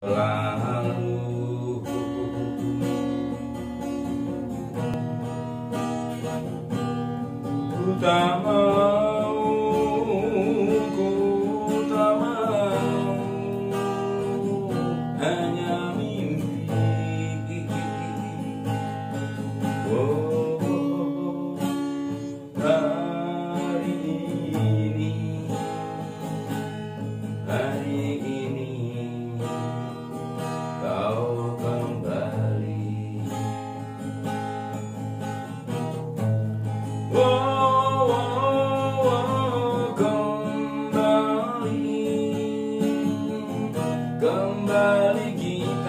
lalu. Ku tak mau, ku tak mau, hanya mimpi. Oh, hari ini kau kembali. Oh, kembali, kembali kita.